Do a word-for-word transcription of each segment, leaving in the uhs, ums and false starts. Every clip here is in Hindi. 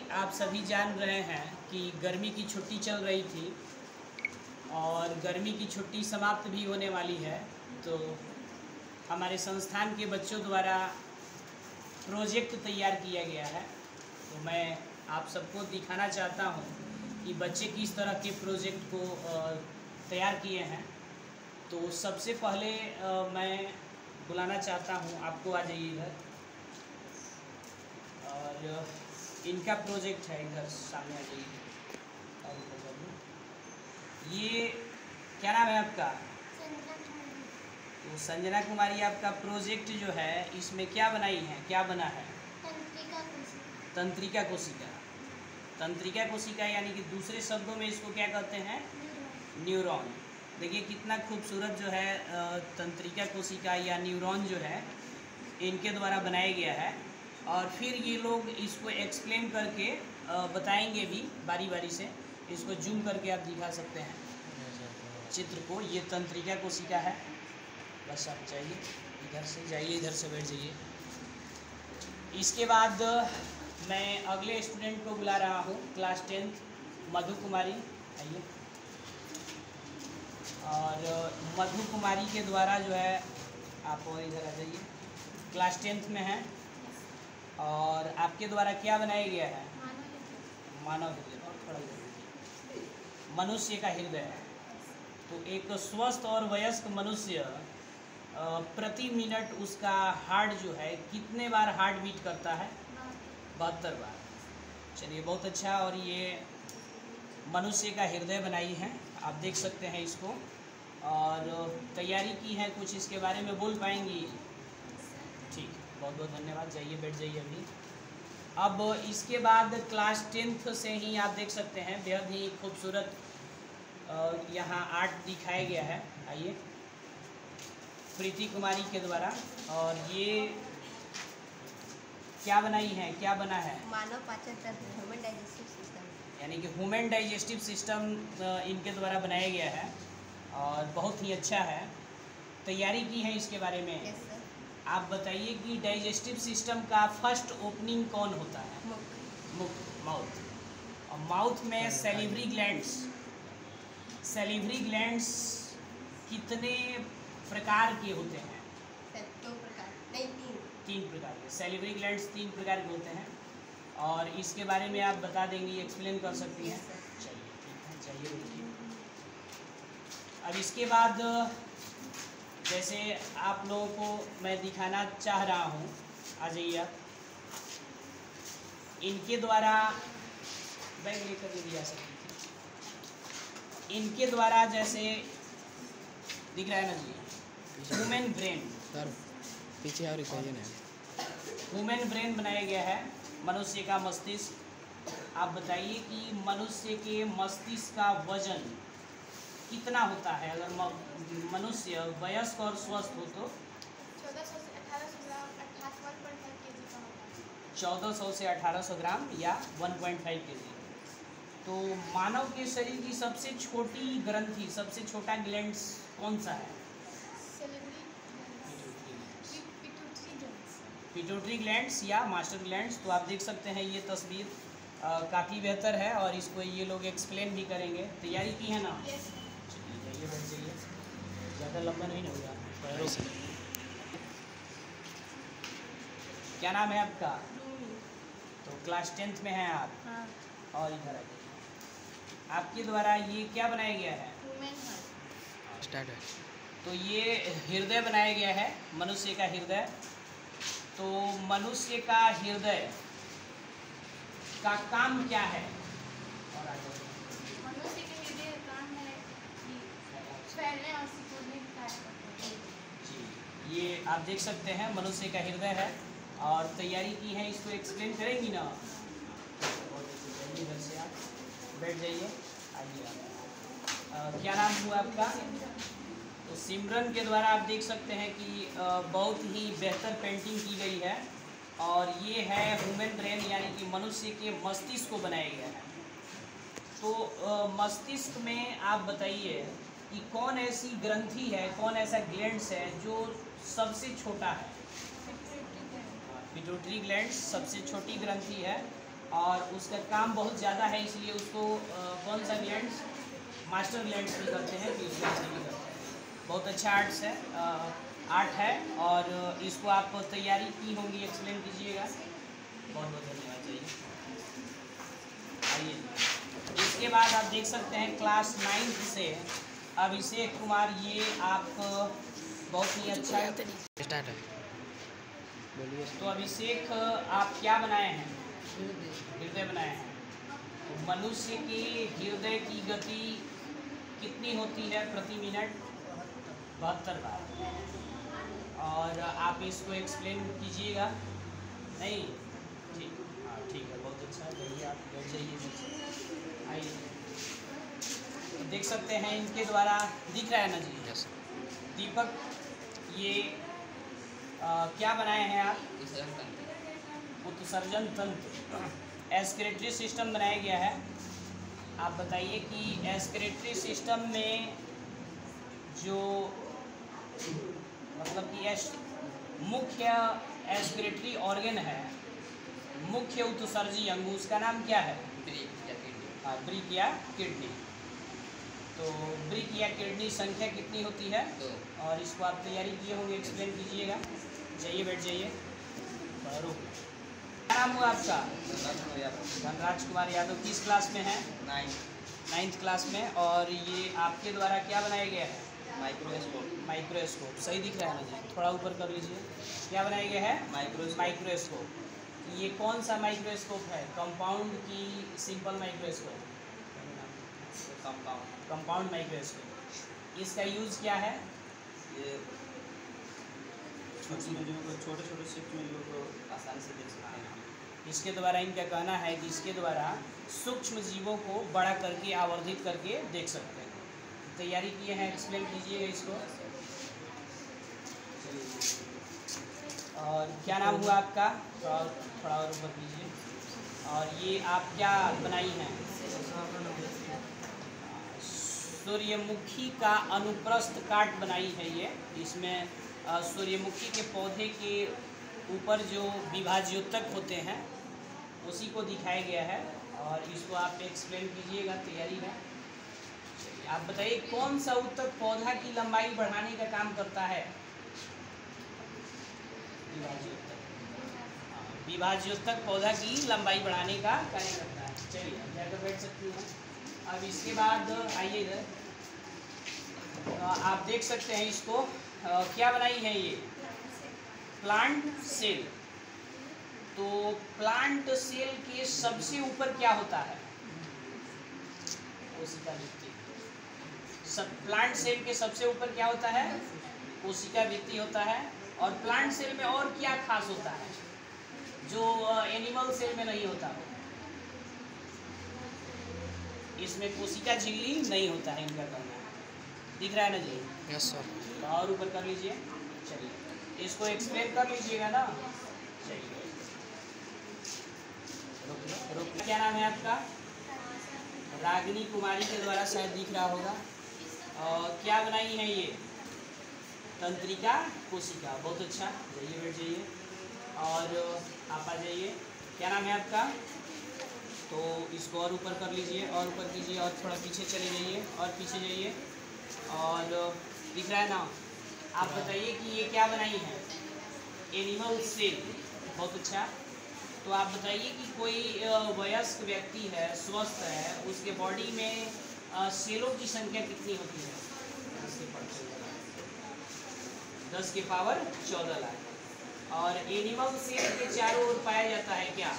आप सभी जान रहे हैं कि गर्मी की छुट्टी चल रही थी और गर्मी की छुट्टी समाप्त भी होने वाली है, तो हमारे संस्थान के बच्चों द्वारा प्रोजेक्ट तैयार किया गया है। तो मैं आप सबको दिखाना चाहता हूं कि बच्चे किस तरह के प्रोजेक्ट को तैयार किए हैं। तो सबसे पहले मैं बुलाना चाहता हूं, आपको आ जाइए इधर, और इनका प्रोजेक्ट है, इधर सामने आ जाइए। ये क्या नाम है आपका? तो संजना कुमारी, आपका प्रोजेक्ट जो है इसमें क्या बनाई है, क्या बना है? तंत्रिका कोशिका। तंत्रिका कोशिका। तंत्रिका कोशिका यानी कि दूसरे शब्दों में इसको क्या कहते हैं? न्यूरॉन। देखिए कितना खूबसूरत जो है तंत्रिका कोशिका या न्यूरॉन जो है इनके द्वारा बनाया गया है, और फिर ये लोग इसको एक्सप्लेन करके बताएंगे भी बारी बारी से। इसको जूम करके आप दिखा सकते हैं चित्र को। ये तंत्रिका कोशिका है। बस आप जाइए, इधर से जाइए, इधर से बैठ जाइए। इसके बाद मैं अगले स्टूडेंट को बुला रहा हूँ, क्लास टेंथ मधु कुमारी, आइए। और मधु कुमारी के द्वारा जो है, आप और इधर आ जाइए, क्लास टेंथ में हैं, और आपके द्वारा क्या बनाया गया है? मानव हृदय। और थोड़ा मनुष्य का हृदय है। तो एक स्वस्थ और वयस्क मनुष्य प्रति मिनट उसका हार्ट जो है कितने बार हार्ट बीट करता है? बहत्तर बार। चलिए, बहुत अच्छा। और ये मनुष्य का हृदय बनाई है, आप देख सकते हैं इसको, और तैयारी की है कुछ, इसके बारे में बोल पाएंगी? ठीक, बहुत बहुत धन्यवाद। जाइए, बैठ जाइए अभी। अब इसके बाद क्लास टेंथ से ही आप देख सकते हैं बेहद ही खूबसूरत यहाँ आर्ट दिखाया गया है। आइए, प्रीति कुमारी के द्वारा। और ये क्या बनाई है, क्या बना है? मानव पाचन तंत्र, ह्यूमन डाइजेस्टिव सिस्टम, यानी कि ह्यूमन डाइजेस्टिव सिस्टम इनके द्वारा बनाया गया है, और बहुत ही अच्छा है। तैयारी की है इसके बारे में। Yes sir. आप बताइए कि डाइजेस्टिव सिस्टम का फर्स्ट ओपनिंग कौन होता है? मुख, माउथ। और माउथ में सैलिवरी ग्लैंड्स। सैलिवरी ग्लैंड्स कितने प्रकार के होते हैं? दो प्रकार, नहीं तीन। तीन प्रकार के सैलिवरी ग्लैंड्स तीन प्रकार के होते हैं, और इसके बारे में आप बता देंगी, एक्सप्लेन कर सकती हैं? चलिए, ठीक है, चलिए देखिए। अब इसके बाद जैसे आप लोगों को मैं दिखाना चाह रहा हूँ, आ जाइए आप। इनके द्वारा बैग लेकर भी जा सकती थी। इनके द्वारा जैसे दिख रहा है ना जी, ह्यूमन ब्रेन। सर पीछे और इक्वेशन है। ह्यूमन ब्रेन बनाया गया है, मनुष्य का मस्तिष्क। आप बताइए कि मनुष्य के मस्तिष्क का वजन कितना होता है? अगर मनुष्य वयस्क और स्वस्थ हो तो चौदह सौ से अठारह सौ ग्राम, अट्ठावन पॉइंट फाइव के जी का होता है। चौदह सौ से अठारह सौ ग्राम या वन पॉइंट फाइव के जी। तो मानव के शरीर की सबसे छोटी ग्रंथि, सबसे छोटा ग्लैंड्स कौन सा है? पिट्यूटरी ग्लैंड्स या मास्टर ग्लैंड्स। तो आप देख सकते हैं ये तस्वीर काफ़ी बेहतर है, और इसको ये लोग एक्सप्लेन भी करेंगे। तैयारी की है ना? yes. चलिए, जाइए, बैठ जाइए, ज़्यादा लंबा नहीं ना होगा। पैरों से। क्या नाम है आपका? तो क्लास टेंथ में हैं आप? हाँ। और इधर आइए। आपके द्वारा ये क्या बनाया गया है? स्टार्ट है। तो ये हृदय बनाया गया है, मनुष्य का हृदय। तो मनुष्य का हृदय का काम क्या है? और आगे मनुष्य के हृदय का काम है कि फैलने और सिकुड़ने का कार्य करता है। जी, ये आप देख सकते हैं मनुष्य का हृदय है, और तैयारी की है, इसको एक्सप्लेन करेंगी ना? इधर से आप बैठ जाइए, आइए आप। क्या नाम हुआ आपका? तो सिमरन के द्वारा आप देख सकते हैं कि बहुत ही बेहतर पेंटिंग की गई है, और ये है ह्यूमन ब्रेन, यानी कि मनुष्य के मस्तिष्क को बनाया गया है। तो मस्तिष्क में आप बताइए कि कौन ऐसी ग्रंथि है, कौन ऐसा ग्लैंड्स है जो सबसे छोटा है? पिट्यूटरी ग्लैंड सबसे छोटी ग्रंथि है, और उसका काम बहुत ज़्यादा है, इसलिए उसको आ, कौन सा ग्लैंड, मास्टर ग्लैंड भी करते हैं, पीयूष ग्लैंड भी करते हैं। बहुत अच्छा आर्ट्स है, आ, आर्ट है, और इसको आप तैयारी की होंगी, एक्सप्लेन कीजिएगा। बहुत बहुत धन्यवाद। चाहिए आइए, इसके बाद आप देख सकते हैं क्लास नाइन्थ से अभिषेक कुमार, ये आप बहुत ही अच्छा स्टार्ट है, बोलिए। तो अभिषेक आप क्या बनाए हैं? हृदय बनाए हैं। तो मनुष्य के हृदय की गति कितनी होती है प्रति मिनट? बहत्तर बार। और आप इसको एक्सप्लेन कीजिएगा। नहीं ठीक, हाँ ठीक है, बहुत अच्छा। जाइए आप, बैठ जाइए, आइए। तो देख सकते हैं इनके द्वारा, दिख रहा है ना जी? यस। दीपक, ये आ, क्या बनाए हैं आप? उत्सर्जन तंत्र, एस्क्रेटरी सिस्टम बनाया गया है। आप बताइए कि एस्क्रेटरी सिस्टम में जो मतलब कि एस मुख्य एस्क्रेटरी ऑर्गन है, मुख्य उत्सर्जी अंग, उसका नाम क्या है? हाँ, ब्रिक या किडनी। तो ब्रिक या किडनी संख्या कितनी होती है? तो। और इसको आप तैयारी किए होंगे, एक्सप्लेन कीजिएगा। जाइए, बैठ जाइए। क्या नाम हुआ आपका? धनराज कुमार यादव। किस क्लास में है? नाइन्थ। नाइन्थ क्लास में। और ये आपके द्वारा क्या बनाया गया है? माइक्रोस्कोप। माइक्रोस्कोप सही दिख रहा है ना जी? थोड़ा ऊपर कर लीजिए। क्या बनाया गया है? माइक्रोस्कोप। माइक्रोस्कोप। ये कौन सा माइक्रोस्कोप है? कंपाउंड की simple microscope? Compound. Compound microscope. इसका यूज़ क्या है? ये सूक्ष्म जीवों को, छोटे छोटे सूक्ष्म जीवों को आसानी से देख सकते हैं। इसके द्वारा इनका कहना है कि इसके द्वारा सूक्ष्म जीवों को बड़ा करके, आवर्धित करके देख सकते हैं। तैयारी किए हैं, एक्सप्लेन कीजिएगा इसको। और क्या नाम हुआ आपका? और थोड़ा और ऊपर कीजिए। और ये आप क्या बनाई हैं? सूर्यमुखी का अनुप्रस्थ काट बनाई है ये। इसमें सूर्यमुखी के पौधे के ऊपर जो विभाज्योतक होते हैं उसी को दिखाया गया है। और इसको आप एक्सप्लेन कीजिएगा, तैयारी में। आप बताइए कौन सा उत्तक पौधा की लंबाई बढ़ाने का काम करता है? विभाज्योतक। विभाज्योतक पौधा की लंबाई बढ़ाने का कार्य करता है। चलिए, जाकर बैठ सकती हैं। अब इसके बाद आइए इधर, आप देख सकते हैं इसको, आ, क्या बनाई है ये? Plant cell. तो प्लांट सेल के सबसे ऊपर क्या होता है? कोशिका भित्ति। सब प्लांट सेल के सबसे ऊपर क्या होता है? कोशिका भित्ति होता है। और प्लांट सेल में और क्या खास होता है जो एनिमल सेल में नहीं होता? इसमें कोशिका झिल्ली नहीं होता है, इनका कहना है। दिख रहा है ना जी? Yes sir. और ऊपर कर लीजिए। चलिए, इसको एक्सप्लेन कर लीजिएगा ना। चलिए, रुक। क्या नाम है आपका? रागिनी कुमारी के द्वारा शायद दिख रहा होगा। और क्या बनाई है ये? तंत्रिका कोशिका। बहुत अच्छा, जाइए, बैठ जाइए। और आप आ जाइए। क्या नाम है आपका? तो इसको और ऊपर कर लीजिए, और ऊपर कीजिए, और थोड़ा पीछे चले जाइए, और पीछे जाइए। और दिख रहा है ना? आप बताइए कि ये क्या बनाई है? Animal cell. बहुत अच्छा। तो आप बताइए कि कोई वयस्क व्यक्ति है, स्वस्थ है, उसके बॉडी में सेलों की संख्या कितनी होती है? दस के पावर चौदह लाख। और एनिमल सेल के चारों ओर पाया जाता है क्या?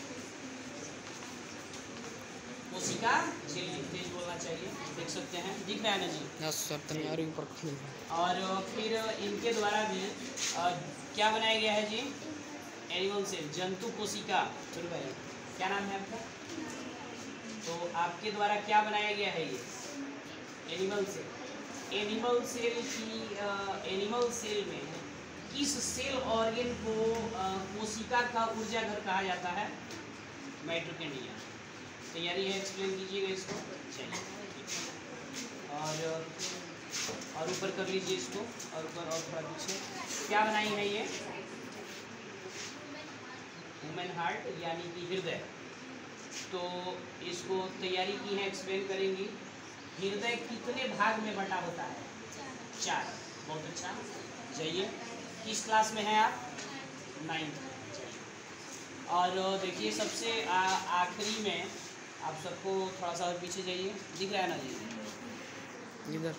कोशिका झिल्ली। तेज बोलना चाहिए। देख सकते हैं, दिख रहा है ना जी? Yes sir. तैयारी ऊपर। और फिर इनके द्वारा भी आ, क्या बनाया गया है जी? एनिमल सेल, जंतु कोशिका। चलो भाई, क्या नाम है आपका? तो आपके द्वारा क्या बनाया गया है ये? Animal cell. एनिमल सेल की एनिमल सेल में किस सेल ऑर्गन को कोशिका का ऊर्जा घर कहा जाता है? माइटोकॉन्ड्रिया। तैयारी है, एक्सप्लेन कीजिएगा इसको। चलिए, और और ऊपर कर लीजिए इसको, और ऊपर और थोड़ा पीछे। क्या बनाई है ये? ह्यूमन हार्ट, यानी कि हृदय। तो इसको तैयारी की है, एक्सप्लेन करेंगी। हृदय कितने भाग में बटा होता है? चार। बहुत अच्छा, जाइए। किस क्लास में हैं आप? नाइन्थ। और देखिए सबसे आखिरी में आप सबको थोड़ा सा और पीछे जाइए, दिख रहा है ना जी? इधर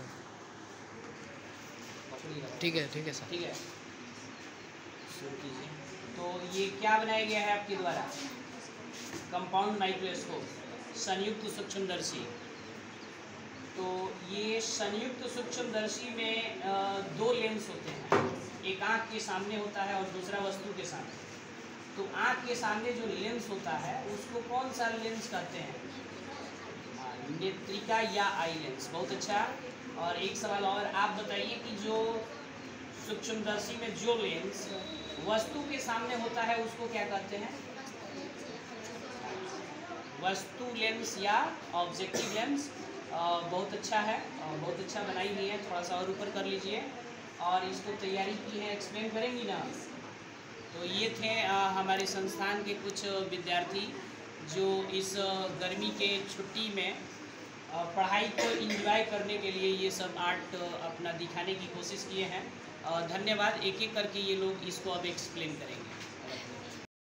ठीक है, ठीक है सर, ठीक है। शुरू कीजिए। तो ये क्या बनाया गया है आपके द्वारा? कंपाउंड माइक्रोस्कोप, संयुक्त सूक्ष्मदर्शी। तो ये संयुक्त सूक्ष्मदर्शी में दो लेंस होते हैं, एक आँख के सामने होता है और दूसरा वस्तु के सामने। तो आँख के सामने जो लेंस होता है उसको कौन सा लेंस कहते हैं? नेत्रिका या आई लेंस। बहुत अच्छा। और एक सवाल और, आप बताइए कि जो सूक्ष्मदर्शी में जो लेंस वस्तु के सामने होता है उसको क्या कहते हैं? वस्तु लेंस या ऑब्जेक्टिव लेंस। बहुत अच्छा है, बहुत अच्छा बनाई हुई है, थोड़ा सा और ऊपर कर लीजिए। और इसको तैयारी की है, एक्सप्लेन करेंगी ना? तो ये थे हमारे संस्थान के कुछ विद्यार्थी जो इस गर्मी के छुट्टी में पढ़ाई को एंजॉय करने के लिए ये सब आर्ट अपना दिखाने की कोशिश किए हैं। धन्यवाद। एक एक करके ये लोग इसको अब एक्सप्लेन करेंगे।